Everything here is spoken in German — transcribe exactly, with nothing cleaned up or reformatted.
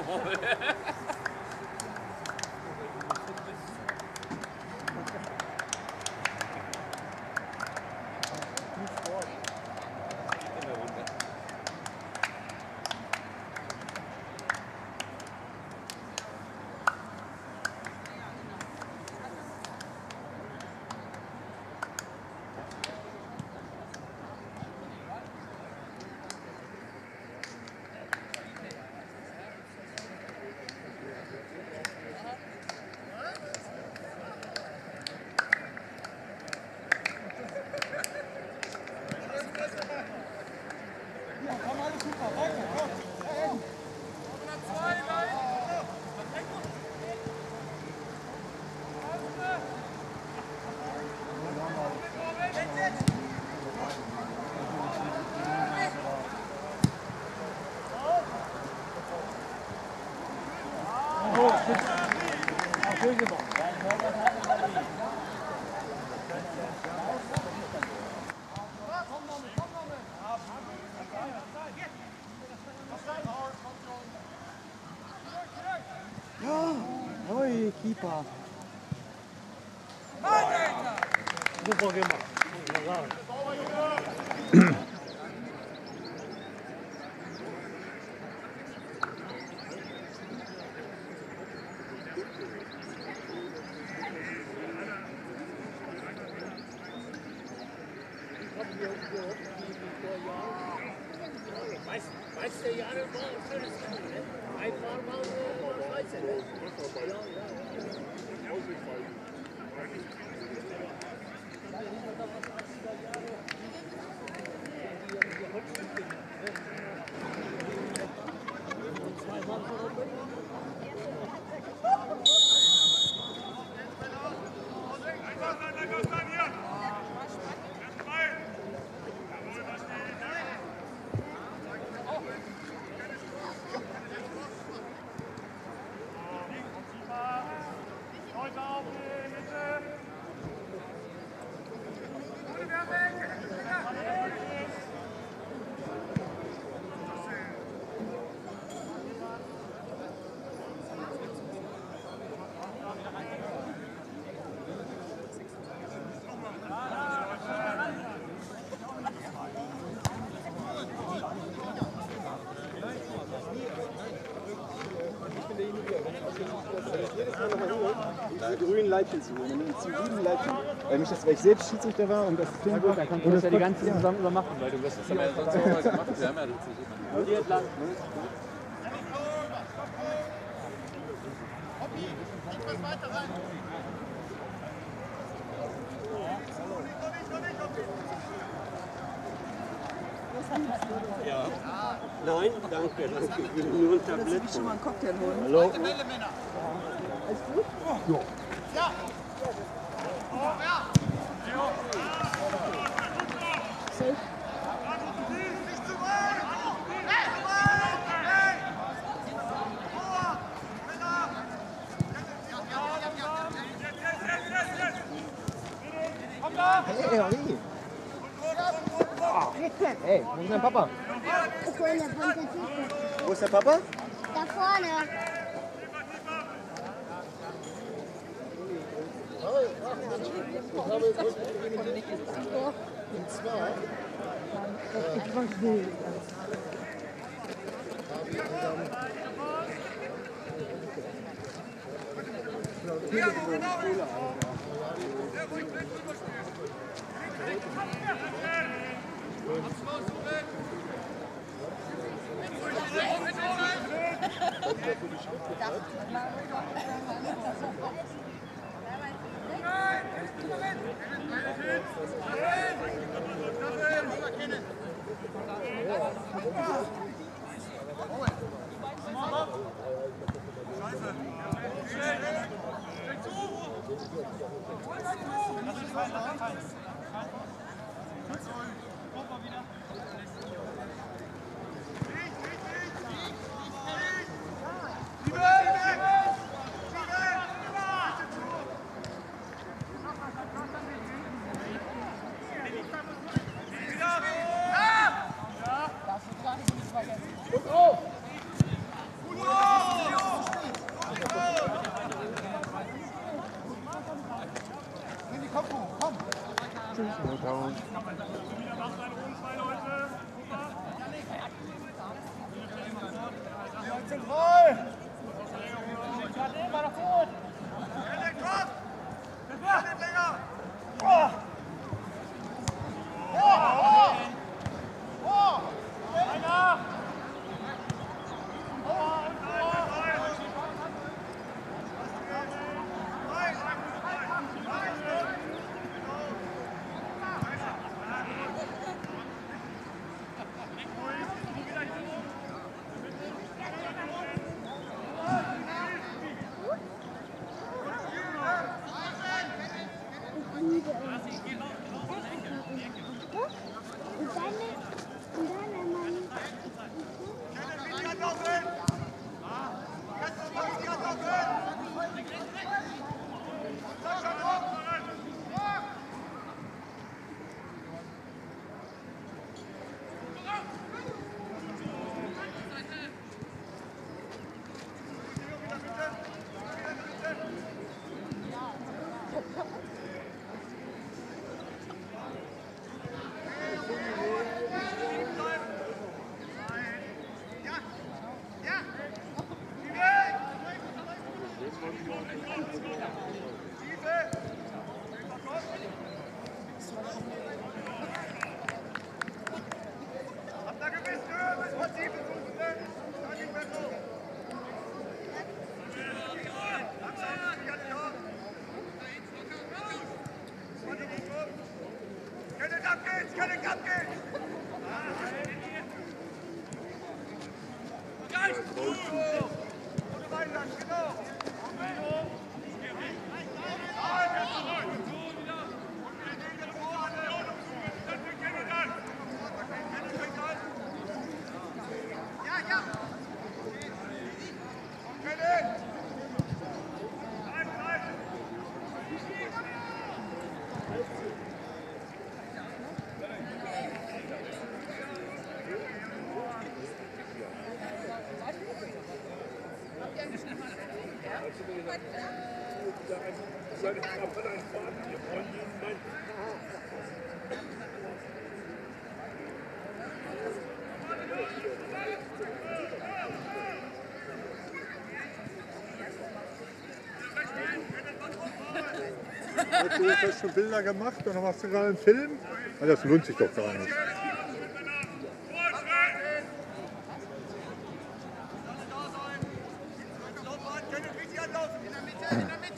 Oi, Keeper. Super gemacht. Weißt du, Jahre war ein schönes Spiel, ne? Einmal war es scheiße, ne? Ja, ja. Diese grünen Leitchen zu holen, diese grünen Leitchen. Weil, mich das, weil ich selbst Schiedsrichter war und das Film Gut, dann kannst du das ja die ganze Saison zusammen über machen, weil du wirst das ja Das haben wir ja gemacht. Wir haben ja das hier entlang. Ja. Nein, danke, danke. Ich will nur ein Tablett. Willst du schon mal einen Cocktail holen? Hallo? Alles gut? Ja. Ja. Safe. Hey, Olli. Hey, wo ist dein Papa? Wo ist der Papa? Da vorne. Und zwar. Und auf! Schauen. Zentral! Du hast schon Bilder gemacht und dann machst du gerade einen Film? Das lohnt sich doch gar nicht. In der Mitte, in der Mitte!